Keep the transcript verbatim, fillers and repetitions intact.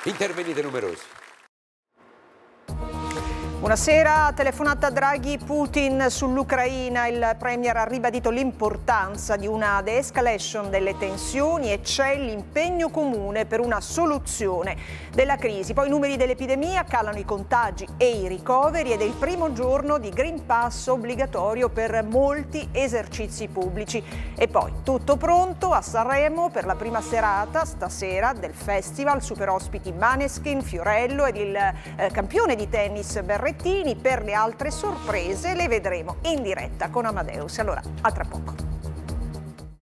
Intervenite numerosi. Buonasera, telefonata Draghi-Putin sull'Ucraina. Il Premier ha ribadito l'importanza di una de-escalation delle tensioni e c'è l'impegno comune per una soluzione della crisi. Poi i numeri dell'epidemia, calano i contagi e i ricoveri ed è il primo giorno di Green Pass obbligatorio per molti esercizi pubblici. E poi tutto pronto a Sanremo per la prima serata stasera del festival, super ospiti Maneskin, Fiorello ed il eh, campione di tennis Berrettini. Per le altre sorprese le vedremo in diretta con Amadeus. Allora, a tra poco.